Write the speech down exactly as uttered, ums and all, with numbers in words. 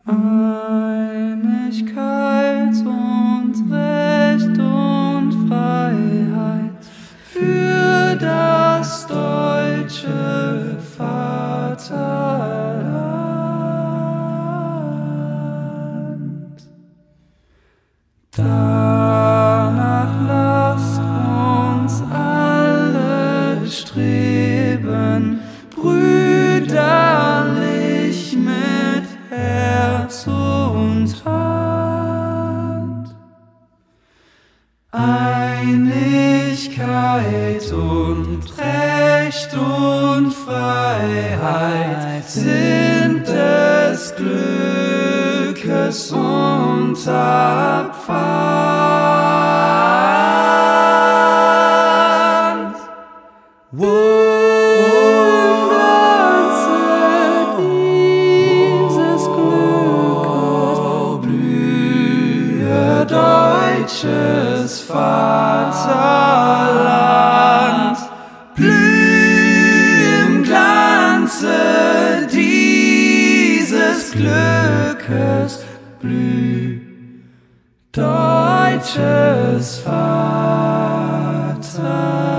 Einigkeit und Recht und Freiheit für das deutsche Vaterland. Danach lasst uns alle streben, brüderlich mit Herz und Hand. Einigkeit und Recht und Freiheit sind des Glückes Unterpfand. Deutsches Vaterland, blüh im Glanze dieses Glückes, blüh, deutsches Vaterland.